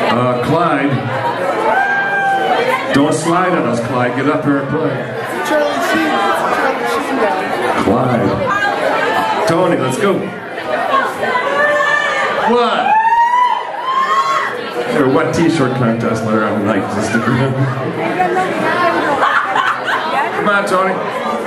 Clyde. Don't slide on us, Clyde. Get up here and play. Clyde. Tony, let's go. What? Or what t-shirt contest later on tonight? Come on, Tony.